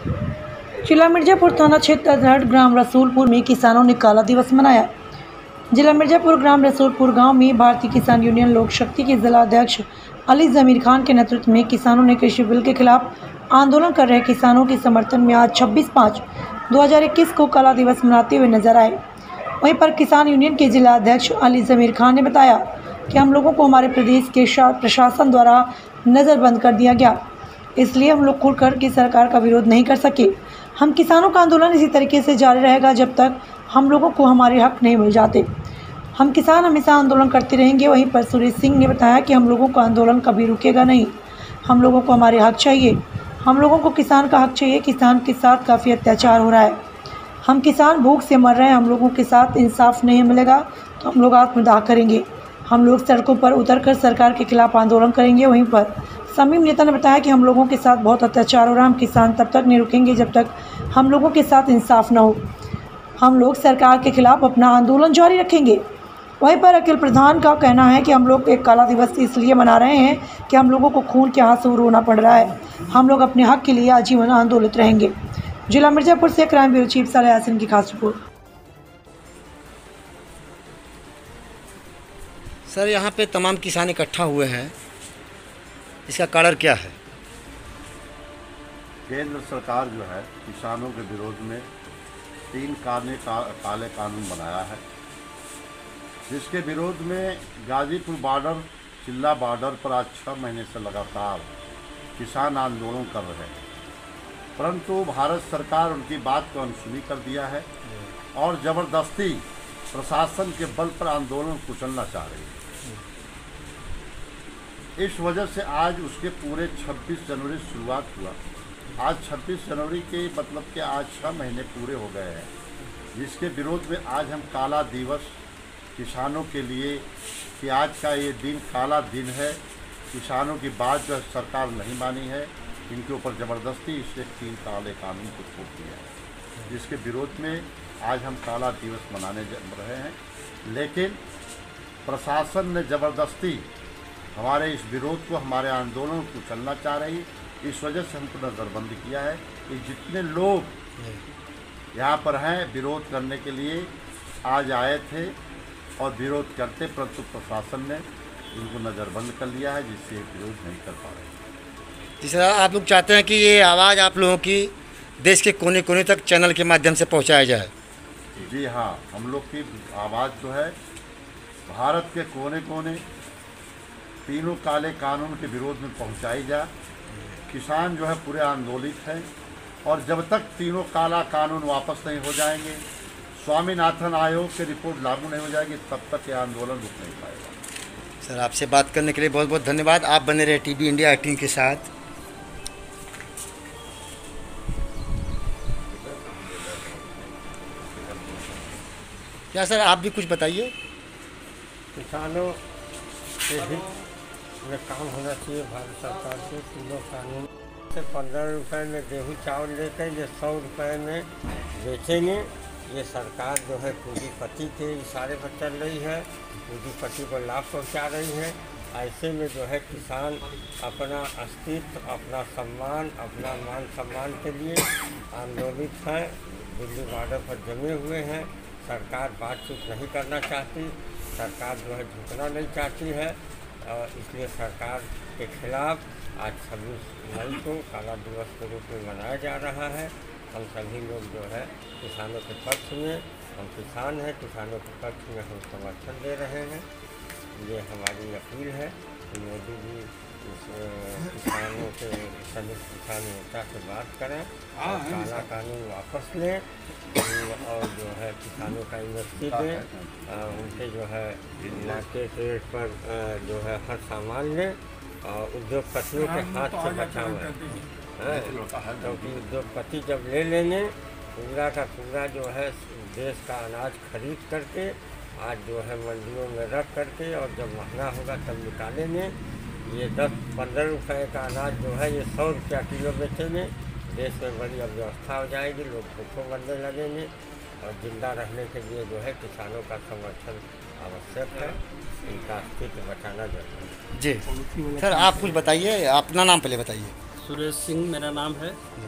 जिला मिर्जापुर थाना क्षेत्र अजहर ग्राम रसूलपुर में किसानों ने काला दिवस मनाया। जिला मिर्जापुर ग्राम रसूलपुर गांव में भारतीय किसान यूनियन लोक शक्ति के जिला अध्यक्ष अली जमीर खान के नेतृत्व में किसानों ने कृषि बिल के खिलाफ आंदोलन कर रहे किसानों के समर्थन में आज 26/5/2021 को काला दिवस मनाते हुए नजर आए। वहीं पर किसान यूनियन के जिला अध्यक्ष अली जमीर खान ने बताया कि हम लोगों को हमारे प्रदेश के प्रशासन द्वारा नज़रबंद कर दिया गया, इसलिए हम लोग खुलकर की सरकार का विरोध नहीं कर सके। हम किसानों का आंदोलन इसी तरीके से जारी रहेगा जब तक हम लोगों को हमारे हक नहीं मिल जाते। हम किसान हमेशा आंदोलन करते रहेंगे। वहीं पर सुरेश सिंह ने बताया कि हम लोगों का आंदोलन कभी रुकेगा नहीं। हम लोगों को हमारे हक चाहिए, हम लोगों को किसान का हक चाहिए। किसान के साथ काफ़ी अत्याचार हो रहा है, हम किसान भूख से मर रहे हैं। हम लोगों के साथ इंसाफ नहीं मिलेगा तो हम लोग आत्मदाह करेंगे। हम लोग सड़कों पर उतरकर सरकार के खिलाफ आंदोलन करेंगे। वहीं पर समीम नेता ने बताया कि हम लोगों के साथ बहुत अत्याचार हो रहा है, हम किसान तब तक नहीं रुकेंगे जब तक हम लोगों के साथ इंसाफ न हो। हम लोग सरकार के खिलाफ अपना आंदोलन जारी रखेंगे। वहीं पर अखिल प्रधान का कहना है कि हम लोग एक काला दिवस इसलिए मना रहे हैं कि हम लोगों को खून के आंसू रोना पड़ रहा है। हम लोग अपने हक के लिए आजीवन आंदोलित रहेंगे। जिला मिर्जापुर से क्राइम ब्यूरो चीफ साले यासिन की खास रिपोर्ट। सर, यहाँ पे तमाम किसान इकट्ठा हुए हैं, इसका कारण क्या है? केंद्र सरकार जो है किसानों के विरोध में 3 काले कानून बनाया है, जिसके विरोध में गाजीपुर बॉर्डर, चिल्ला बॉर्डर पर आज 6 महीने से लगातार किसान आंदोलन कर रहे हैं, परंतु भारत सरकार उनकी बात को अनसुनी कर दिया है और ज़बरदस्ती प्रशासन के बल पर आंदोलन कुचलना चाह रही है। इस वजह से आज उसके पूरे 26 जनवरी शुरुआत हुआ। आज 26 जनवरी के मतलब कि आज 6 महीने पूरे हो गए हैं, जिसके विरोध में आज हम काला दिवस किसानों के लिए कि आज का ये दिन काला दिन है। किसानों की बात जो सरकार नहीं मानी है, इनके ऊपर ज़बरदस्ती इसे 3 काले कानून को थोप दिया है, जिसके विरोध में आज हम काला दिवस मनाने रहे हैं। लेकिन प्रशासन ने ज़बरदस्ती हमारे इस विरोध को, हमारे आंदोलन को चलना चाह रही, इस वजह से हमको नज़रबंद किया है कि जितने लोग यहाँ पर हैं विरोध करने के लिए आज आए थे और विरोध करते, परंतु प्रशासन ने इनको नज़रबंद कर लिया है, जिससे विरोध नहीं कर पा रहे। जी सर, आप लोग चाहते हैं कि ये आवाज़ आप लोगों की देश के कोने कोने तक चैनल के माध्यम से पहुँचाया जाए? जी हाँ, हम लोग की आवाज़ जो है भारत के कोने कोने तीनों काले कानून के विरोध में पहुंचाई जाए। किसान जो है पूरे आंदोलित हैं और जब तक तीनों काला कानून वापस नहीं हो जाएंगे, स्वामीनाथन आयोग की रिपोर्ट लागू नहीं हो जाएगी, तब तक ये आंदोलन रुक नहीं पाएगा। सर, आपसे बात करने के लिए बहुत बहुत धन्यवाद। आप बने रहे टीवी इंडिया 18 के साथ। क्या सर, आप भी कुछ बताइए। किसानों के हित में काम होना चाहिए भारत सरकार से। तीनों कानून से 15 रुपये में गेहूँ चावल लेकर ये 100 रुपये में बेचेंगे। ये सरकार जो है पूंजीपति के इशारे पर चल रही है, पूंजीपति को लाभ पहुंचा रही है। ऐसे में जो है किसान अपना अस्तित्व, अपना सम्मान, अपना मान सम्मान के लिए आंदोलित हैं, दिल्ली बॉर्डर पर जमे हुए हैं। सरकार बातचीत नहीं करना चाहती, सरकार जो है झुकना नहीं चाहती है और इसलिए सरकार के खिलाफ आज 26 मई को काला दिवस के रूप में मनाया जा रहा है। हम सभी लोग जो है किसानों के पक्ष में, हम किसान हैं, किसानों के पक्ष में हम समर्थन दे रहे हैं। ये हमारी अपील है कि मोदी जी किसानों के संयुक्त किसान मोर्चा से बात करें और काला कानून वापस लें और जो है किसानों का यूनिवर्सिटी दें, उनके जो है इलाके के रेट पर जो है हर सामान लें और उद्योगपतियों के हाथ से बचावें, क्योंकि उद्योगपति जब ले लेंगे पूरा का पूरा जो है देश का अनाज खरीद करके आज जो है मंडियों में रख करके और जब महंगा होगा तब निकालेंगे। ये 10-15 रुपये का अनाज जो है ये 100 रुपया किलो बेचेंगे। देश में बड़ी अव्यवस्था हो जाएगी, लोग भूखों मरने लगेंगे और जिंदा रहने के लिए जो है किसानों का समर्थन आवश्यक है, इनका अस्तित्व बचाना जरूरी है। जी सर, आप कुछ बताइए, अपना नाम पहले बताइए। सुरेश सिंह मेरा नाम है।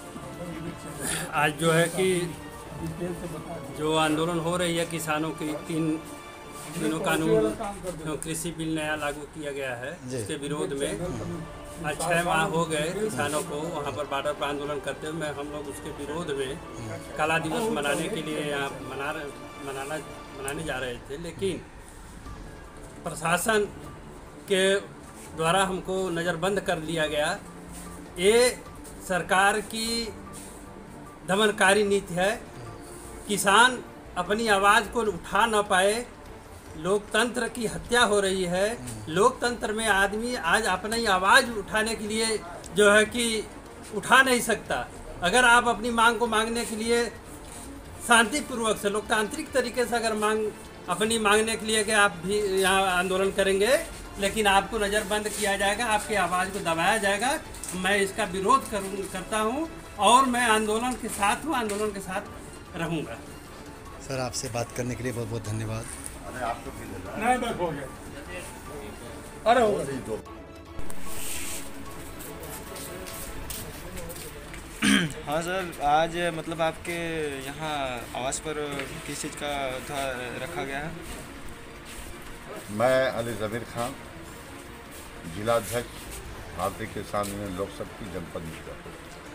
आज जो है कि जो आंदोलन हो रही है किसानों की तीनों कानून कृषि बिल नया लागू किया गया है, जिसके विरोध में आज 6 माह हो गए किसानों को वहाँ पर बॉर्डर पर आंदोलन करते हुए। हम लोग उसके विरोध में काला दिवस मनाने के लिए यहाँ मनाने जा रहे थे, लेकिन प्रशासन के द्वारा हमको नज़रबंद कर लिया गया। ये सरकार की दमनकारी नीति है। किसान अपनी आवाज़ को उठा न पाए, लोकतंत्र की हत्या हो रही है। लोकतंत्र में आदमी आज अपनी आवाज़ उठाने के लिए जो है कि उठा नहीं सकता। अगर आप अपनी मांग को मांगने के लिए शांतिपूर्वक से लोकतांत्रिक तरीके से अगर अपनी मांगने के लिए कि आप भी यहाँ आंदोलन करेंगे, लेकिन आपको नज़रबंद किया जाएगा, आपकी आवाज़ को दबाया जाएगा। मैं इसका विरोध करता हूँ और मैं आंदोलन के साथ हूँ, आंदोलन के साथ रहूँगा। सर, आपसे बात करने के लिए बहुत बहुत धन्यवाद। अरे आपको नहीं हो गया, अरे हो गया। हाँ सर, आज मतलब आपके यहाँ आवास पर किस चीज़ का रखा गया है? मैं अली ज़मीर खान, जिलाध्यक्ष भारतीय किसान यूनियन लोक शक्ति जनपद मिर्जापुर।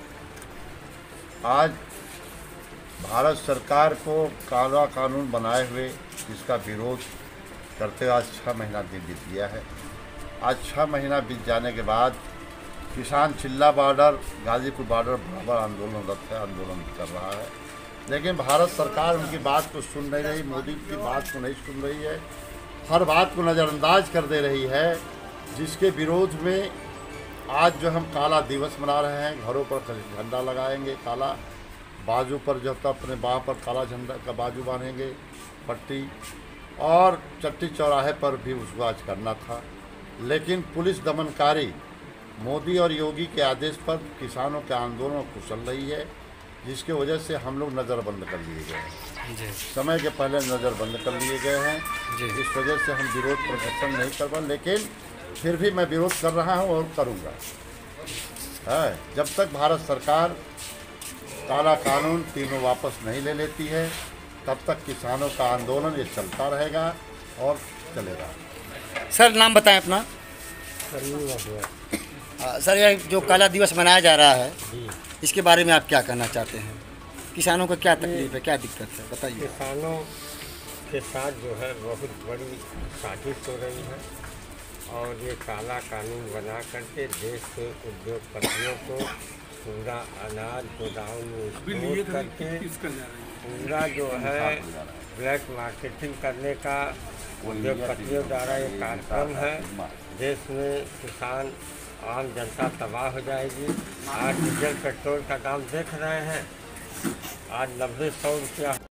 आज भारत सरकार को काला कानून बनाए हुए इसका विरोध करते आज 6 महीना बीत गया है। आज 6 महीना बीत जाने के बाद किसान चिल्ला बॉर्डर, गाजीपुर बॉर्डर बराबर आंदोलनरत है, आंदोलन कर रहा है। लेकिन भारत सरकार उनकी बात को सुन नहीं रही, मोदी की बात को नहीं सुन रही है, हर बात को नज़रअंदाज कर दे रही है। जिसके विरोध में आज जो हम काला दिवस मना रहे हैं, घरों पर झंडा लगाएंगे काला, बाजू पर जब तक अपने बाह पर काला झंडा का बाजू बांधेंगे पट्टी, और चट्टी चौराहे पर भी उसको आज करना था। लेकिन पुलिस दमनकारी मोदी और योगी के आदेश पर किसानों के आंदोलन कुचल रही है, जिसके वजह से हम लोग नज़रबंद कर लिए गए हैं। समय के पहले नज़रबंद कर लिए गए हैं। इस वजह से हम विरोध प्रदर्शन नहीं कर पाए, लेकिन फिर भी मैं विरोध कर रहा हूं और करूंगा। है, जब तक भारत सरकार काला कानून तीनों वापस नहीं ले लेती है, तब तक किसानों का आंदोलन ये चलता रहेगा और चलेगा। सर, नाम बताएं अपना। सर, ये जो काला दिवस मनाया जा रहा है, इसके बारे में आप क्या कहना चाहते हैं? किसानों को क्या तकलीफ है, क्या दिक्कत है, बताइए। किसानों के साथ जो है बहुत बड़ी साजिश हो रही है, और ये काला कानून बना करके देश के उद्योगपतियों को पूरा अनाज गोदाम में स्टोर करके पूरा जो है ब्लैक मार्केटिंग करने का उद्योगपतियों द्वारा ये कार्यक्रम है। देश में किसान आम जनता तबाह हो जाएगी। आज डीजल पेट्रोल का दाम देख रहे हैं, आज 90-100 रुपया